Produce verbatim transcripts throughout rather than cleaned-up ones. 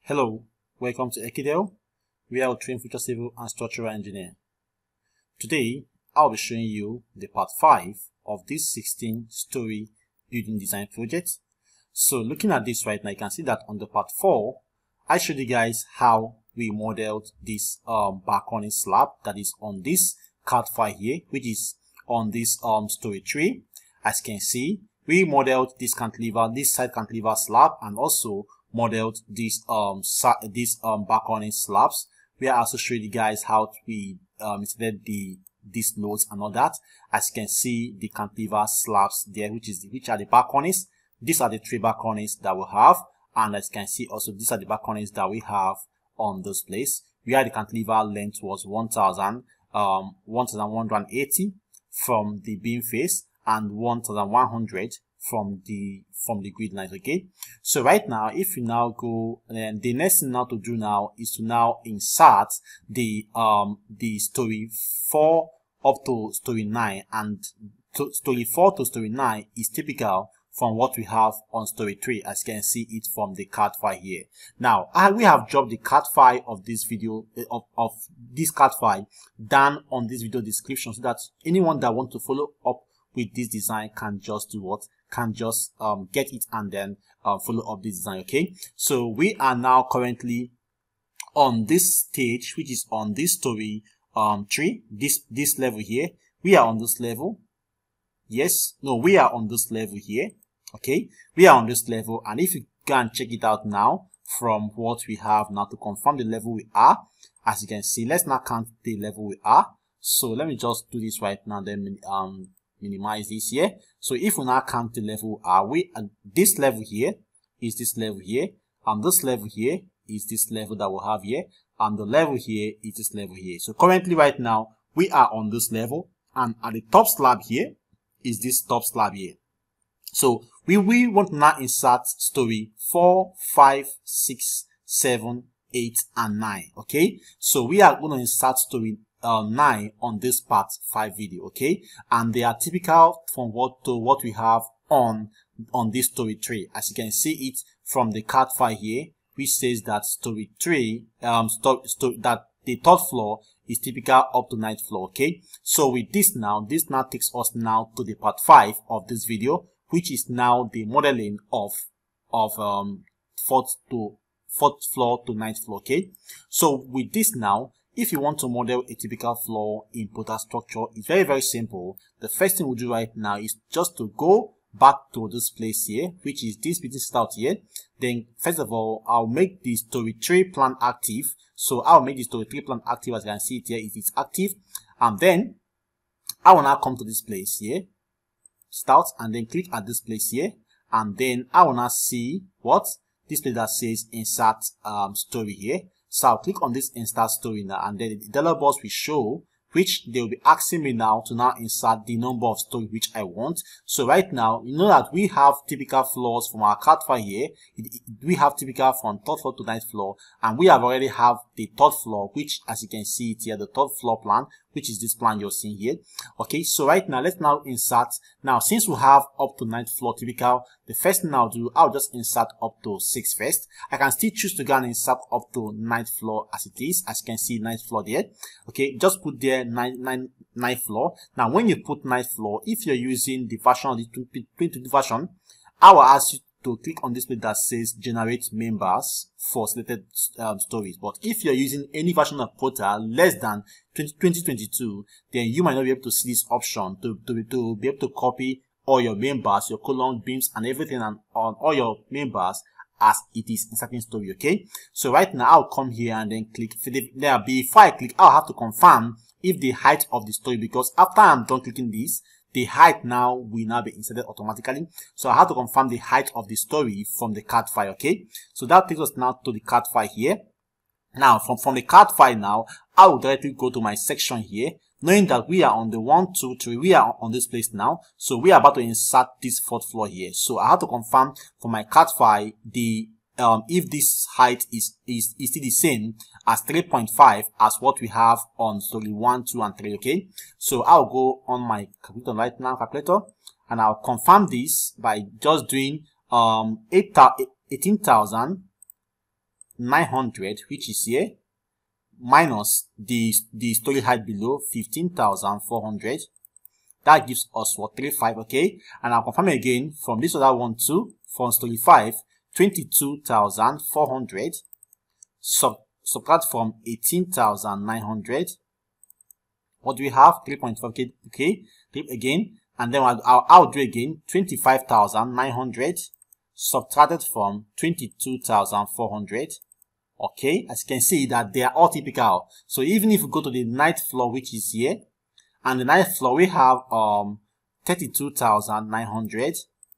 Hello, welcome to Ekidel. We are a trained future civil and structural engineer. Today, I'll be showing you the part five of this sixteen story building design project. So looking at this right now, you can see that on the part four, I showed you guys how we modeled this um, balcony slab that is on this C A D file here, which is on this um, story tree. As you can see, we modeled this cantilever, this side cantilever slab, and also modeled this um this um balcony slabs. We are also showing you guys how we um inserted the these nodes and all that. As you can see, the cantilever slabs there, which is the, which are the balconies. These are the three balconies that we have, and as you can see, also these are the balconies that we have on this place. Where the cantilever length was one thousand um one thousand one hundred eighty from the beam face and one thousand one hundred from the from the grid lines. Okay, so right now, if you now go, then the next thing now to do now is to now insert the um the story four up to story nine, and to story four to story nine is typical from what we have on story three, as you can see it from the C A D file here. Now I, we have dropped the C A D file of this video of, of this C A D file down on this video description, so that anyone that wants to follow up with this design can just do what can just um get it and then uh, follow up this design. Okay, so we are now currently on this stage, which is on this story um tree, this this level here. We are on this level. Yes, no, we are on this level here. Okay, we are on this level, and if you can check it out now from what we have now to confirm the level we are, as you can see, let's now count the level we are. So let me just do this right now, then um minimize this here. So if we now count the level, are we at this level here is this level here, and this level here is this level that we have here, and the level here is this level here. So currently right now we are on this level, and at the top slab here is this top slab here. So we we want to now insert story four, five, six, seven, eight, and nine. Okay, so we are going to insert story Uh, nine on this part five video. Okay, and they are typical from what to what we have on on this story three. As you can see it from the C A D file here, which says that story three um sto sto that the third floor is typical up to ninth floor. Okay, so with this now, this now takes us now to the part five of this video, which is now the modeling of of um fourth to fourth floor to ninth floor. Okay, so with this now, if you want to model a typical floor in Prota Structure, it's very, very simple. The first thing we'll do right now is just to go back to this place here, which is this business out here. Then, first of all, I'll make the story three plan active. So I'll make the story three plan active. As you can see it here, it is active. And then I will now come to this place here, start, and then click at this place here. And then I will now see what this place that says insert um, story here. So I'll click on this insert story now, and then the dialog box will show, which they will be asking me now to now insert the number of story which I want. So right now, you know that we have typical floors from our C A D file here. It, it, we have typical from third floor to ninth floor, and we have already have the third floor, which as you can see it here, the third floor plan, which is this plan you're seeing here. Okay, so right now, let's now insert. Now, since we have up to ninth floor typical, the first thing I'll do, I'll just insert up to six first. I can still choose to go and insert up to ninth floor as it is. As you can see, ninth floor there. Okay, just put there nine, nine, ninth floor. Now, when you put ninth floor, if you're using the version of the twenty twenty version, I will ask you to click on this bit that says generate members for selected um, stories. But if you're using any version of Prota less than twenty twenty-two, then you might not be able to see this option to, to, to be able to copy all your members, your column, beams, and everything, and on all your members as it is inserting story. Okay, so right now I'll come here and then click. There, before I click, I'll have to confirm if the height of the story, because after I'm done clicking this, the height now will now be inserted automatically. So I have to confirm the height of the story from the C A D file. Okay, so that takes us now to the C A D file here. Now from from the C A D file now, I will directly go to my section here, knowing that we are on the one, two, three, we are on this place now. So we are about to insert this fourth floor here. So I have to confirm for my C A D file the um if this height is is, is still the same as three point five as what we have on story one, two, and three. Okay, so I'll go on my calculator right now, calculator, and I'll confirm this by just doing um eighteen thousand nine hundred, which is here, minus the the story height below, fifteen thousand four hundred. That gives us what, thirty-five, okay? And I'll confirm again from this other one too, from story five, twenty-two thousand four hundred, sub subtract from eighteen thousand nine hundred. What do we have? three point five, okay, okay, click again, and then I'll, I'll, I'll do again, twenty-five thousand nine hundred, subtracted from twenty-two thousand four hundred. Okay, as you can see that they are all typical. So even if we go to the ninth floor, which is here, and the ninth floor, we have um thirty-two thousand nine hundred,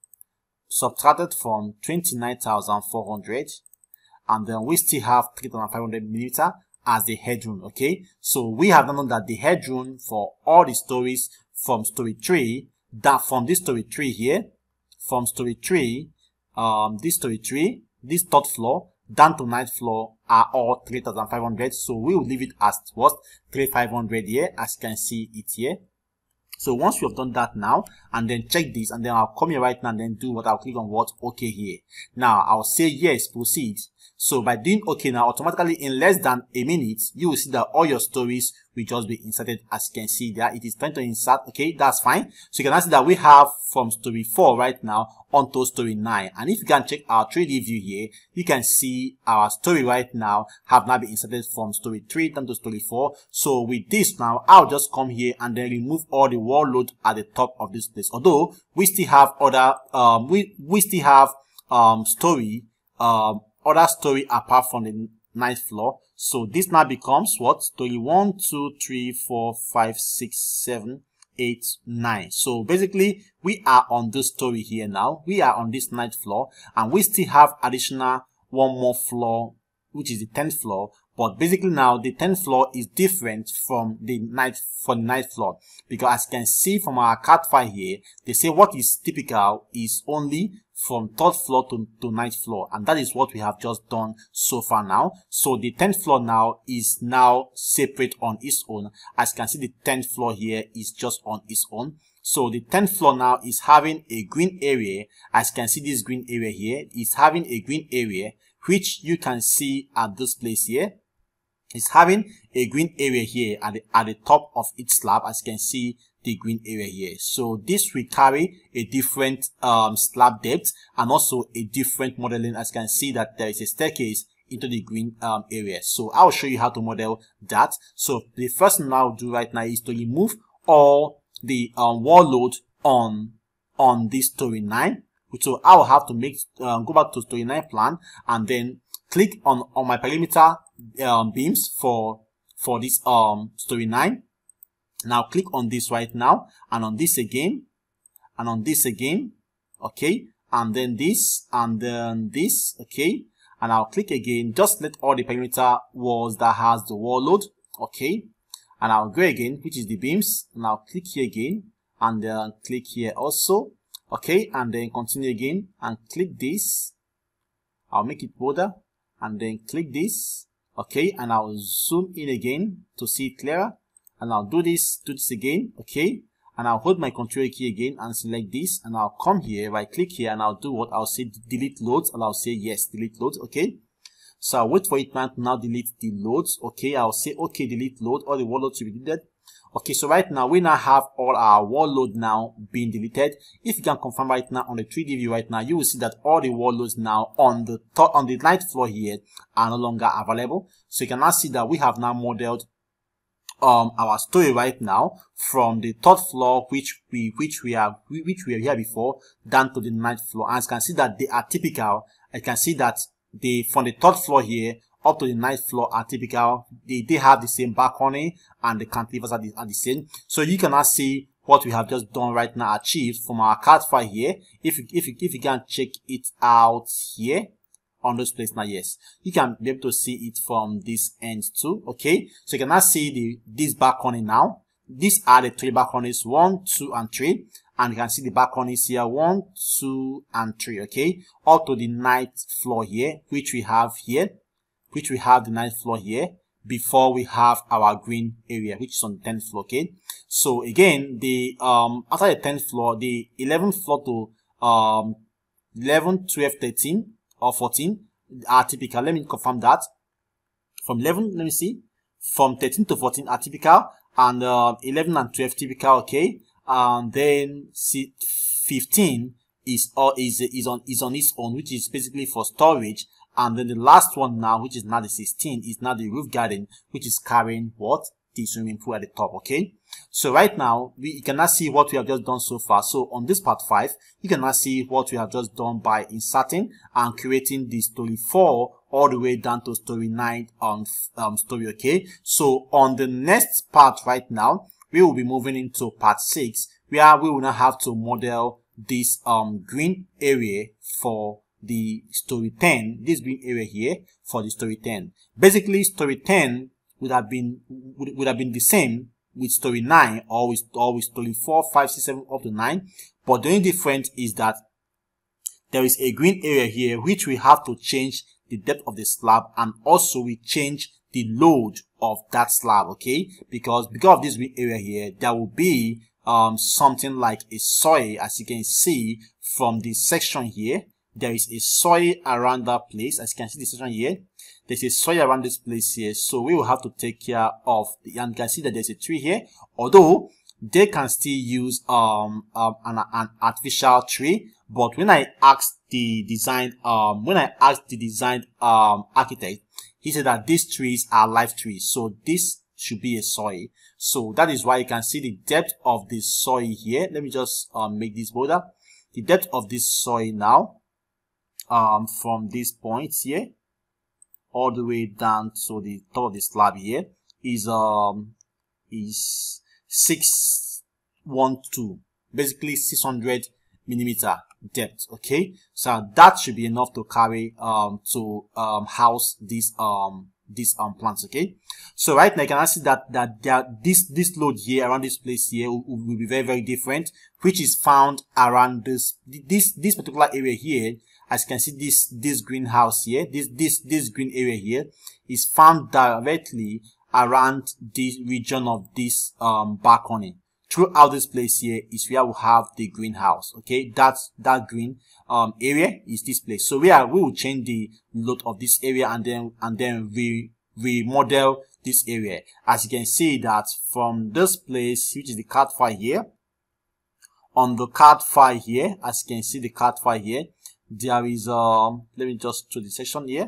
subtracted from twenty-nine thousand four hundred, and then we still have three thousand five hundred millimeter as the headroom. Okay, so we have known that the headroom for all the stories from story three, that from this story three here, from story three, um this story three, this third floor down to ninth floor are all three thousand five hundred. So we will leave it as what, three thousand five hundred here, as you can see it here. So once we have done that now, and then check this, and then I'll come here right now and then do what, I'll click on what, okay here. Now I'll say yes, proceed. So by doing okay now, automatically in less than a minute, you will see that all your stories will just be inserted. As you can see there, it is trying to insert. Okay, that's fine. So you can see that we have from story four right now onto story nine. And if you can check our three D view here, you can see our story right now have now been inserted from story three down to story four. So with this now, I'll just come here and then remove all the wall load at the top of this place. Although we still have other, um, we, we still have, um, story, um, other story apart from the ninth floor. So this now becomes what? Story one, two, three, four, five, six, seven, eight, nine. So basically we are on this story here now. We are on this ninth floor, and we still have additional one more floor, which is the tenth floor. But basically now the tenth floor is different from the ninth from the ninth floor, because as you can see from our C A D file here, they say what is typical is only from third floor to, to ninth floor, and that is what we have just done so far now. So the tenth floor now is now separate on its own. As you can see, the tenth floor here is just on its own. So the tenth floor now is having a green area. As you can see, this green area here is having a green area, which you can see at this place here. It's having a green area here at the, at the top of each slab. As you can see, the green area here. So this will carry a different um, slab depth and also a different modeling. As you can see that there is a staircase into the green um, area. So I'll show you how to model that. So the first thing I'll do right now is to remove all the um, wall load on on this story nine. So I will have to make um, go back to story nine plan and then click on on my perimeter um, beams for for this um story nine. Now click on this right now, and on this again, and on this again, okay, and then this, and then this, okay, and I'll click again. Just let all the perimeter walls that has the wall load, okay, and I'll go again, which is the beams, and I'll click here again, and then click here also, okay, and then continue again, and click this. I'll make it bolder, and then click this, okay, and I'll zoom in again to see it clearer. And I'll do this, do this again, okay, and I'll hold my control key again and select this, and I'll come here, right click here, and I'll do what? I'll say delete loads, and I'll say yes, delete loads, okay. So I'll wait for it now to now delete the loads, okay. I'll say okay, delete load, all the wall loads to be deleted. Okay, so right now we now have all our wall load now being deleted. If you can confirm right now on the three D view right now, you will see that all the wall loads now on the top on the ninth floor here are no longer available. So you can now see that we have now modeled um our story right now from the third floor, which we which we are which we were here before, down to the ninth floor. And you can see that they are typical. I can see that they from the third floor here up to the ninth floor are typical. They they have the same balcony, and the cantilevers are the, are the same. So you can now see what we have just done right now achieved from our C A D file here. If you, if you, if you can check it out here on this place now, yes, you can be able to see it from this end too, okay. So you can now see the this balcony now. These are the three balconies, one, two, and three, and you can see the balconies here, one, two, and three, okay, up to the ninth floor here, which we have here, which we have the ninth floor here, before we have our green area, which is on the tenth floor, okay. So again, the um after the tenth floor, the eleventh floor to um eleven, twelve, thirteen or fourteen, are typical. Let me confirm that. From eleven, let me see. From thirteen to fourteen are typical, and uh, eleven and twelve typical. Okay, and then see fifteen is or uh, is is on is on its own, which is basically for storage. And then the last one now, which is now the sixteen, is now the roof garden, which is carrying what? The swimming pool at the top. Okay, so right now we you cannot see what we have just done so far. So on this part five, you cannot see what we have just done by inserting and creating the story four all the way down to story nine on um story. Okay, so on the next part right now, we will be moving into part six, where we will now have to model this um green area for the story ten, this green area here for the story ten. Basically, story ten would have been would, would have been the same with story nine, or with, or with story four, five, six, seven up to nine. But the only difference is that there is a green area here which we have to change the depth of the slab, and also we change the load of that slab. Okay, because because of this green area here, there will be um something like a soil, as you can see from this section here. There is a soil around that place, as you can see this section here. There's a soil around this place here, so we will have to take care of the, and you can see that there's a tree here, although they can still use um, um an, an artificial tree. But when I asked the design um when I asked the design um architect, he said that these trees are live trees, so this should be a soil. So that is why you can see the depth of this soil here. Let me just um make this bolder. The depth of this soil now, um from this point here all the way down to the top of the slab here, is um is six one two, basically six hundred millimeter depth. Okay, so that should be enough to carry um to um house this um these um plants. Okay, so right now you can see that that there, this this load here around this place here will, will be very very different, which is found around this this this particular area here. As you can see, this this greenhouse here, this this this green area here is found directly around the region of this um balcony. Throughout this place here is where we have the greenhouse. Okay, that's that green um area is this place. So we are we will change the load of this area, and then and then we remodel this area. As you can see that from this place, which is the card file here, on the card file here, as you can see the card file here, there is um let me just show the section here.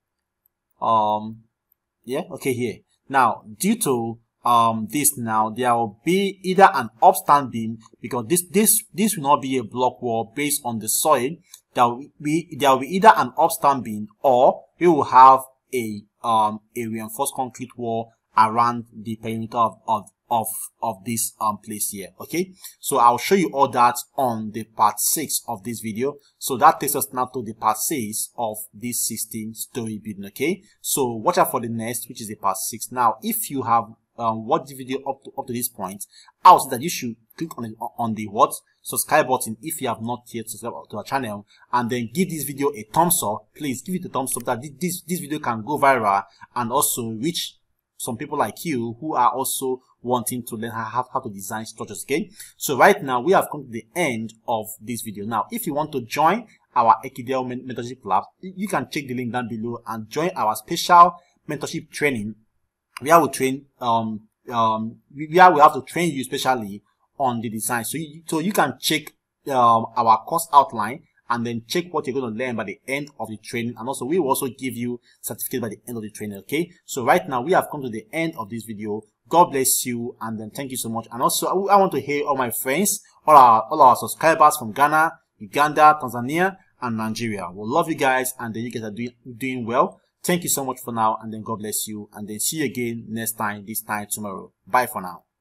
Um yeah, okay, here. Now, due to um this now, there will be either an upstand beam, because this this this will not be a block wall based on the soil. There will be there will be either an upstand beam, or we will have a um a reinforced concrete wall around the perimeter of of of, of this um place here. Okay, so I'll show you all that on the part six of this video. So that takes us now to the part six of this sixteen story building. Okay, so watch out for the next, which is the part six. Now, if you have um watched the video up to up to this point, I would say that you should click on the, on the what subscribe button if you have not yet subscribed to our channel, and then give this video a thumbs up. Please give it a thumbs up, that this this video can go viral and also reach some people like you who are also wanting to learn how, how to design structures. Okay, so right now we have come to the end of this video. Now, if you want to join our Ekidel mentorship lab, you can check the link down below and join our special mentorship training, where we train um um where we have to train you specially on the design. So you, so you can check um our course outline, and then check what you're going to learn by the end of the training, and also we will also give you certificate by the end of the training. Okay, so right now we have come to the end of this video. God bless you, and then thank you so much. And also I want to hear all my friends, all our all our subscribers from Ghana, Uganda, Tanzania, and Nigeria. We love you guys, and then you guys are doing doing well. Thank you so much for now, and then God bless you, and then see you again next time, this time tomorrow. Bye for now.